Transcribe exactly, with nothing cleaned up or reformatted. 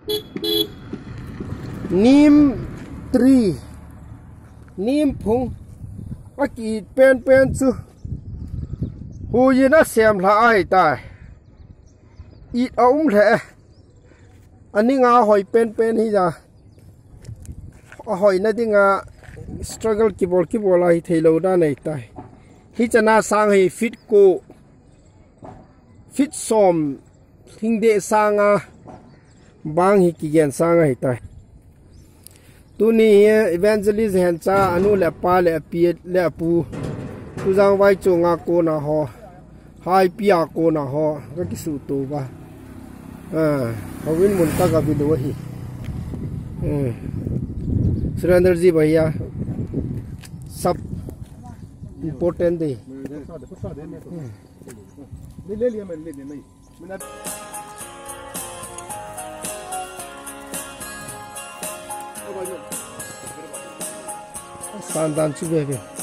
नीम tree neem फुंग अकी पेन पेन चु हु ये ना सेम ला आई ताई ईट अउम लेอันนี้งาหอยเป็นเป็นที่จะหอยนั่นที่งา struggle กี่บอลกี่บอลอะไรเทโลด้านไหนตายที่จะน่าสร้างให้ฟิตโกฟิตซอมทิ้งเดสร้างอ่ะบางฮิกิเกนสร้างให้ตายตัวนี้ evangelist เห็นจ้าอนุเล่ป้าเล่ปีเล่ปูตุจังไว้จงอาโกนะฮอไฮปีอาโกนะฮอก็กิสุตัวบ้าอ่าเขาวินมุนตะกับวินวะฮีอืมสุรันดร์जी भैया सब इम्पोर्टेंट है ले ले लिया मैंने ले लिया नहीं मैंने शानदार चुके हैं